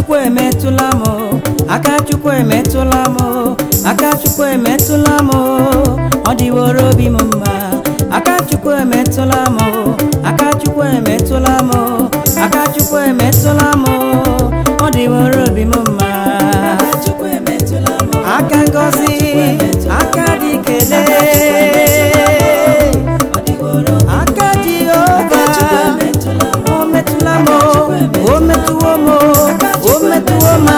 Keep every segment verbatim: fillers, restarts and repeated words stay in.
Chukwu emetụla m, aka Chukwu emetụla m, aka Chukwu emetụla m, ọ dịworo obi m mma. Aka Chukwu emetụla m, aka Chukwu emetụla m, aka Chukwu emetụla m, ọ dịworo obi m mma. Aka ngọzi, aka dị kele, aka Jehova, o metụla m, o metụwo m, o metụwo m,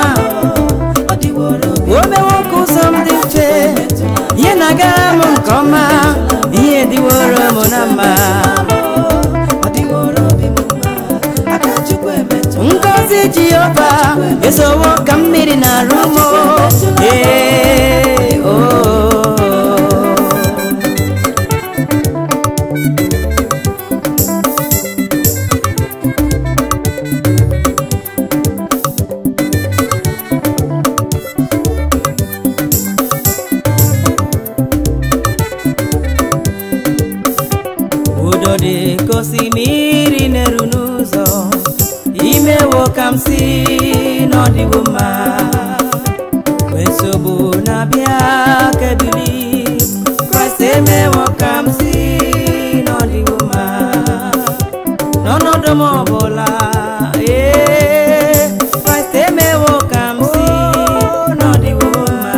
o mewo ka ụzọ m dị mfe, ihe na-agara m nke ọma, ihe dịworo m na mma. Ngọzi Jehova ezowo ka mmiri na-arụ m, ee o udo dị ka osimiri na-eru n'ụzọ, imewo ka m si n'ọdịwo mma. Nsogbu na-abịa ka ebili, Kraịst emewo ka m si n'ọdịwo mma. N'ọnọdụ m ọbụla, ee, Kraịst emewo ka m si n'ọdịwo mma.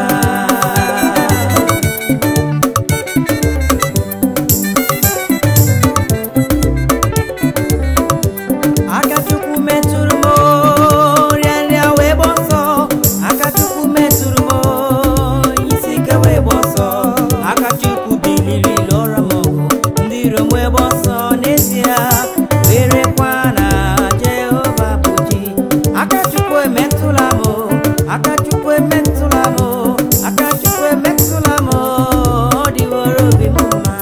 Aka Chukwu metụrụ m, rịarịa wee gba ọsọ. Aka Chukwu metụrụ m, isi ike wee gba ọsọ. Aka Chukwu biliri lụọrọ m ọgụ, ndị iro m wee gba ọsọ. N'ezie, werekwa na Jehova bụ chi. Aka Chukwu emetụla m, aka Chukwu emetụla m, aka Chukwu emetụla m, ọ dịworo obi m mma.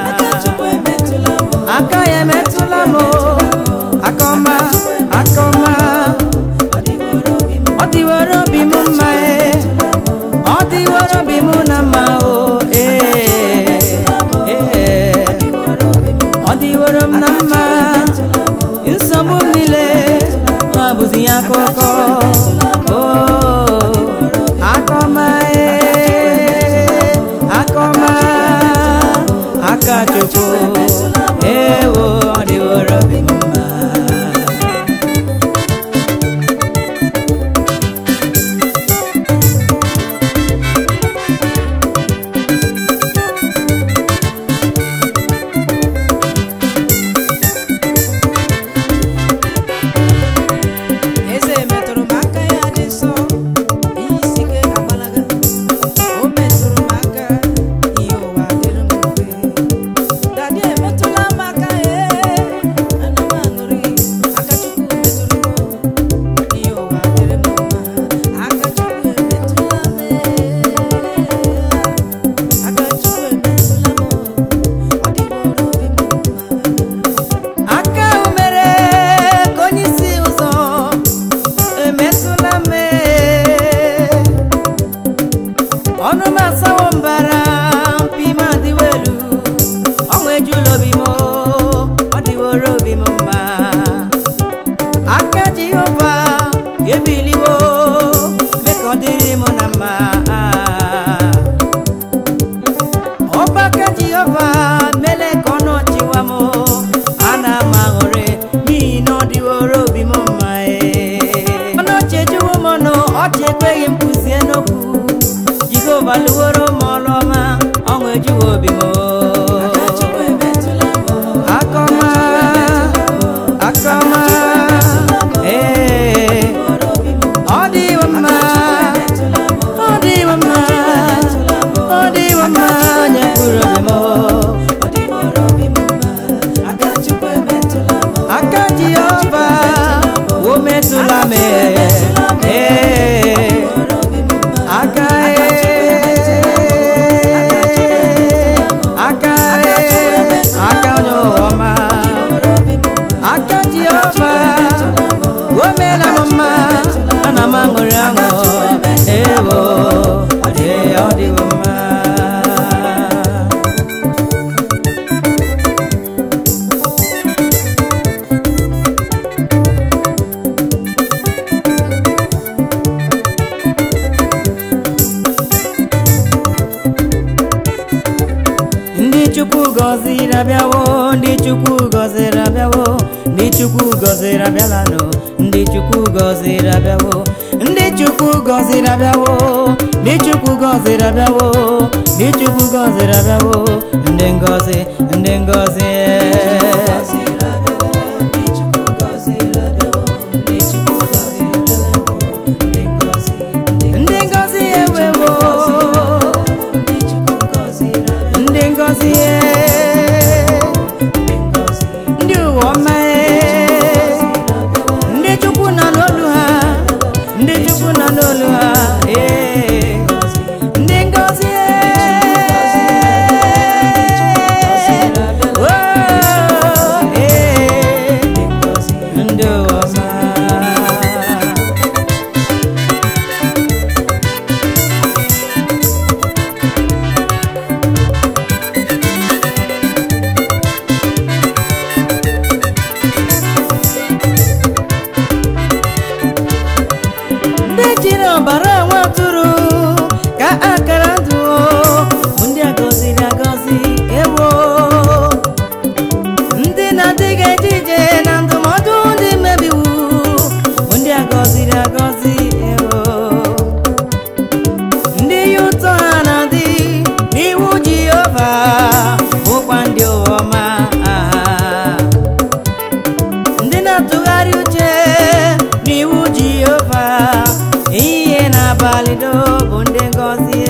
Aka ya emetụla m, aka ọma, aka ọma, ọ dịworo obi m mma, ee, ọ dịworo obi m na mma, o ee, ee, ọ dịworo m na mma. Nsogbu m niile ọ bụzi ya akụkọ, o aka ọma, ee, aka ọma, aka Chukwu, ewo, ọ dịworo obi m mma. Eze metụrụ m aka ya dị nsọ, isi ike agbalaga. O metụrụ m aka, ihe ụwa dịrị m mfe. Daddy emetụla m aka, ee, ana m aṅụrị. Aka Chukwu metụrụ m, ihe ụwa dịrị m mma. Aka Chukwu emetụla m, ee, aka Chukwu emetụla m, ọ dịworo obi m mma. Aka ahụ mere ka onye isi ụzọ emetụla m, ee, ọnụ m asawo mbara, mpi m adịwo elu, ọnwụ ejula obi m, ọ dịworo obi m mma. Aka Jehova ebiliwo, mee ka ọ dịrị m na mma. Ọba aka Jehova mele ka ọnụ ọchịwa m, ana m aṅụrị n'ihi na ọ dịworo obi m mma, ee. Ọnụ ọchị ejuwo m ọnụ, ọchị ekweghị m kwuzie n'okwu. Jehova lụworo m ọrụ ọma, ọṅụ ejuwo obi m. Aka ọma, aka ọma, ee, ọ dịwo mma, ọ dịwo mma, ọ dịwo mma, nye mkpụrụ obi m. Aka Jehova o metụla m, ee, aka, ee, aka, ee, aka onye ọma. Aka Jehova o meela m mma, ana m aṅụrị aṅụ, ewo, ee, ọ dịwo mma. chukwu gọziri abịalanụ ndị chukwu gọziri abịawo ndị chukwu gọziri abịawo ndị chukwu gọziri abịawo ndị chukwu gọziri abịawo ndị ngọzi ndị ngọzi ndị ngọzi ewewo ndị ngọzi ndị uwe ọma ndị chukwu na n'olu ha ndị chukwu na n'olu ha ndị ngọzi ndị uwe ọma ọbara nwa atụrụ ka akara ndụ ndị agọziri agọzi ewo ndị na-adịghị ejije na ndụmọdụ ndị mebiwu ndị agọziri agọzi ewo ndị ya ụtọ ha na-adị n'iwu Jehova bụkwa ndị ọma ndị na-atụgharị uche n'iwu Jehova ihe n'abalị do bụ ndị ngọzi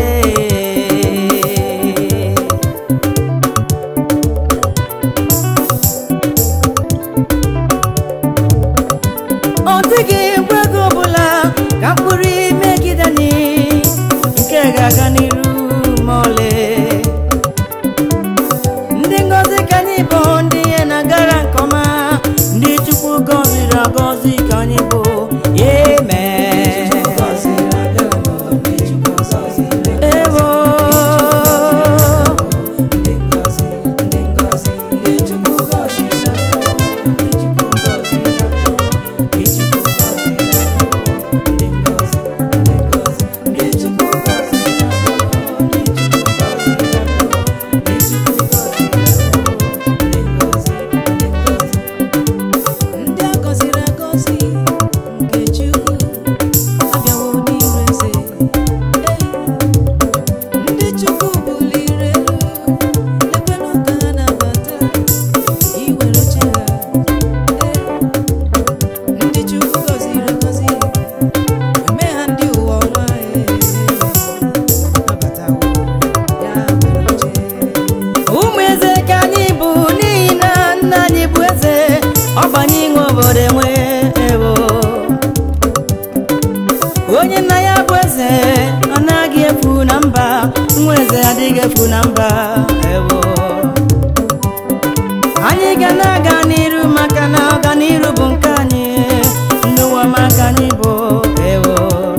ọ dịghị egwu ego ọbụla ka mkpụrụ imegide anyị nke ga-aga n'iru ma ọlị ndị ngọzi ka anyị bụ ndị ihe na-agara nke ọma ndị chukwu gọziri agọzi ka anyị bụ amen. onye nna ya bụ eze anaghị efu na mba nwa eze adịghị efu na mba ewo anyị ga na-aga n'iru maka na ọganiru bụ nke anyị ndị ụwa maka anyị bụ ewo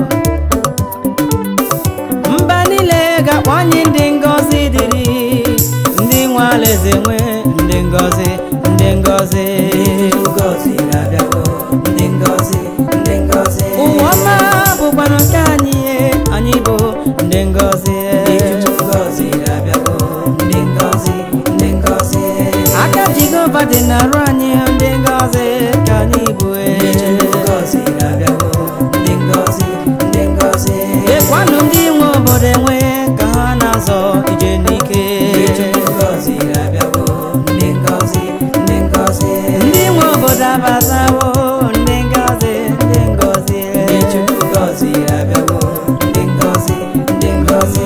mba niile ga-akpọ anyị ndị ngọzi dịrị ndị nwe alaeze nwe ndị ngọzi ndị ngọzi ngọzi na-abịago ndị ngọzi ndị ngọzi ụwa ọma bụkwanụ nke anyị anyị bụ ndị ngọzi ngọzi na-abịago ndị ngọzi ndị ngọzi aka Jehova dị n'arụ anyị ndị ngọzi ka anyị bụ ngọzi na-abịago ndị ngọzi ndị ngọzi ekwanụ ndị nwe obodo enwe ka ha na-azọ ije n'ike ngọzi na-abịago ndị ngọzi ndị ngọzi ndị nwe obodo abazawo ndị ngọzi ndị ngọzi Chukwu ngọzi na-abịago ndị ngọzi ndị ngọzi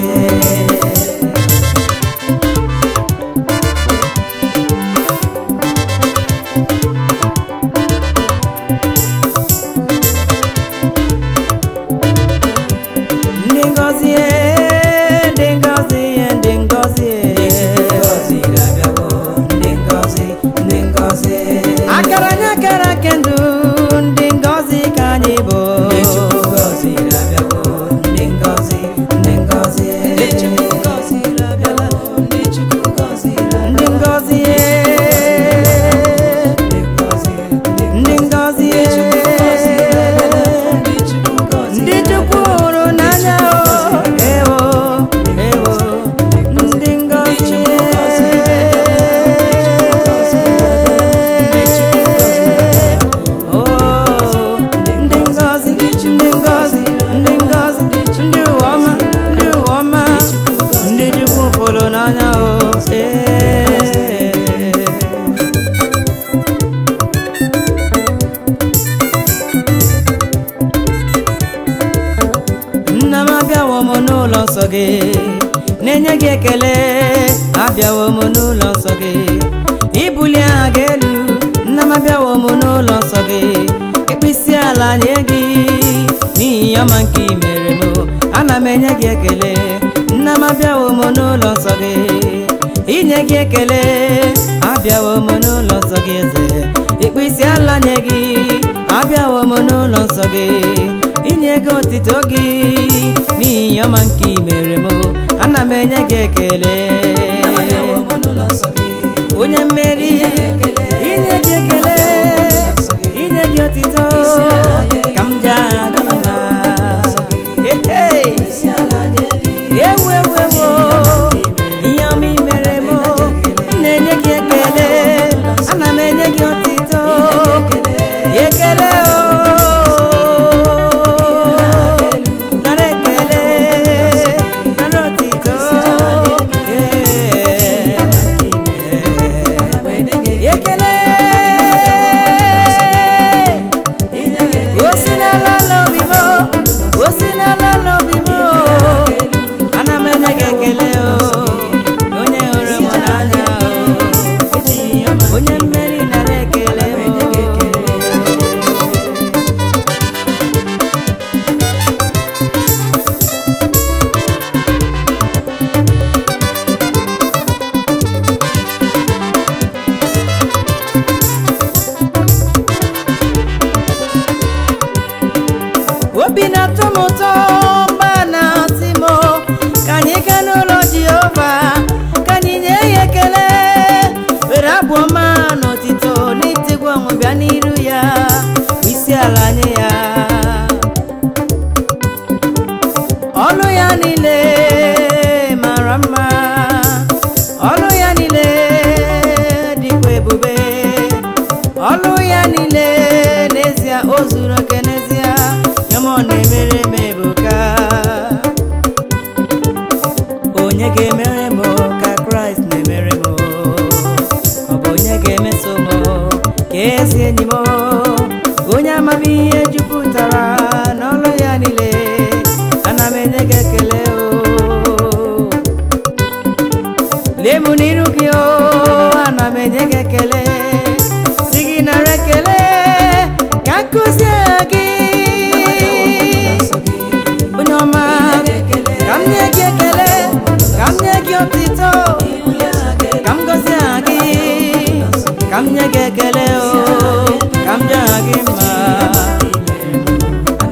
ndị ngọzi ndị ngọzi ndị ngọzi ngọzi na-abịago ndị ngọzi ndị ngọzi akara anya akara nsọ gị na-enye gị ekele abịawo m n'ụlọ nsọ gị ibuli aha gị elu nna m abịawo m n'ụlọ nsọ gị ekpisi ala nye gị n'ihi ọma nke i mere m ana m enye gị ekele nna m abịawo m n'ụlọ nsọ gị inye gị ekele abịawo m n'ụlọ nsọ gị eze ekpisi ala nye gị abịawo m n'ụlọ nsọ gị inye gị otito gị n'ihi ọma nke i mere m ana m enye gị ekele onye mmeri inye gị ekele inye gị otito ka m ja ewu ewu ewu ihe ọma i mere m na-enye gị ekele ana m enye gị otito ekele obi na-atọ m ụtọ mgbe a na-asị m ka anyị gaa n'ụlọ Jehova ka anyị nye ya ekele were abụ ọma na otito n'itigwe ọṅụ bịa n'iru ya isi ala nye ya ọlụ ya niile mara mma ọlụ ya niile dịkwa ebube ọlụ ya niile n'ezie o zuru oke n'ezie ọ na-emere m ebuka onye ga-emere m ka Kraịst na-emere m ọ bụ onye ga-emeso m ka ezi enyi m onye amamihe jupụtara n'ọlụ ya niile ana m enye gị ekele lee m n'iru gị ana m enye gị ekele si gị nara ekele ka nkụzi gị ka m nye gị ekele ka m nye gị otito ka m gọzie gị ka m nye gị ekele o ka m jaa gị mma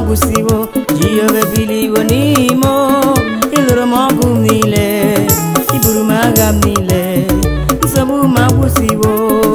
magwụsiwo Jehova biliwo n'ime ịlụrụ m ọgụ m niile iburu m agha m niile nsogbu magwụsiwo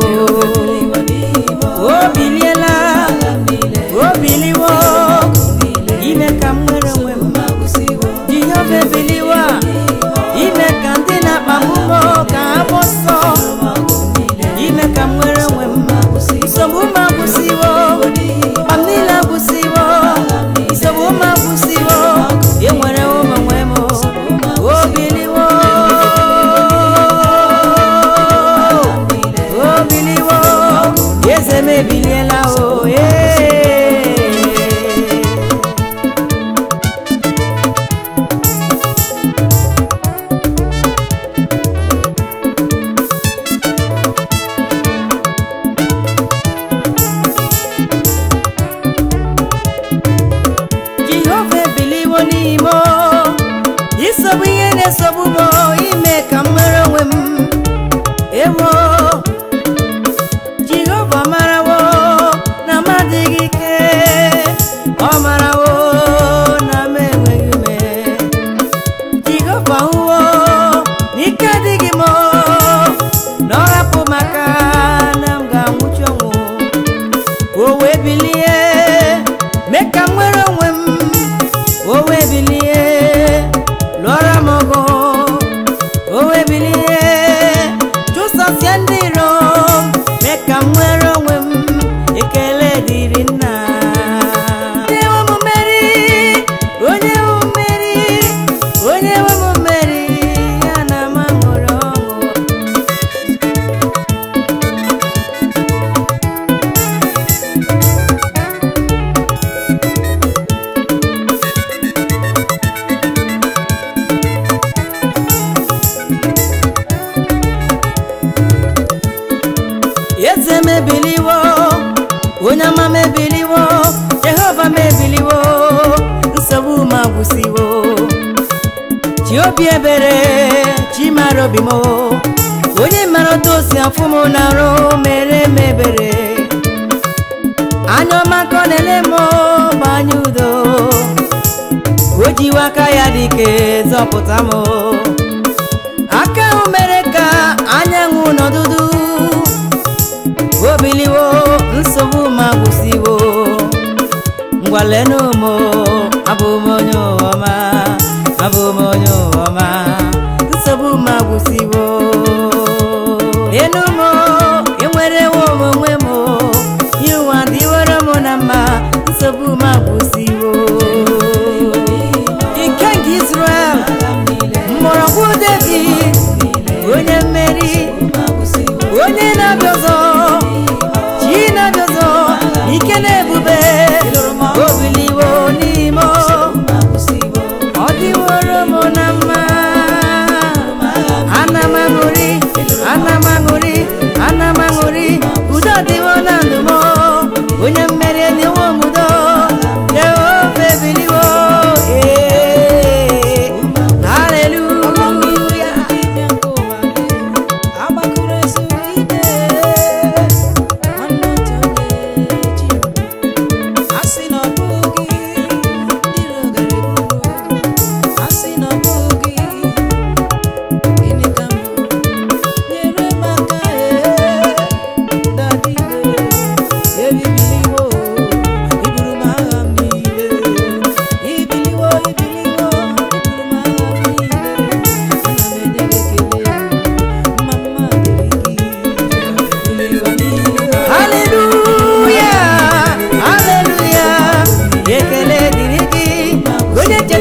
o biliela o biliwo ime ka m nwere onwe m Jehova biliwo ime ka ndị na-akpa m ụgbọ ka ha gbọsọ ime ka m nwere onwe m nsogbu magwụsiwo m niile agwụsiwo nsogbu magwụsiwo enwere ụmụ onwe m o biliwo o biliwo eze m ebiliela o Isobu ihe na-esobu m ime ka m nwere onwe m ewo Jehova marawo na m adịghị ike ọ marawo na m enweghị ume Jehova hụwo n'ike adịghị m na ọ hapụ maka na m ga-anwụchi ọnwụ o wee bilie mee ka m nwere onwe m o wee bilie lora mogo owe bilie chụsasịa ndị iro mee ka m nwere onwe m ekele dịrị nna onye nwe m mmeri onye nwe m mmeri onye nwe m mmeri ya na m aṅụrị ọṅụ Eze mebiliwo onye ama mebiliwo Jehova mebiliwo nsogbu magwụsiwo chi obi ebere chi mara obi m onye mara otu o si afụ m n'arụ mere m ebere anya ọma ka ọ na-ele m gbanye udo o jiwe aka ya dike zọpụta m aka ahụ mere ka anyanwụ n'ọdụdụ o biliwo nsogbu magwụsiwo ngwalenu m abụ m onye ọma abụ m onye ọma nsogbu magwụsiwo enu m enwere onwe m iwa dịwere m na mma nsogbu magwụsiwo ike nke Israel mgbọrọgwụ David onye mmeri onye na-abịa ọzọ ike na-ebube o biliwo n'ime ọ dịworo m na mma ana m aṅụrị ana m aṅụrị ana m aṅụrị udo dịwo na ndụ m onye mmeri enyewo m udo Jehova ebiliwo ee haleluya ekele dịrị gị onye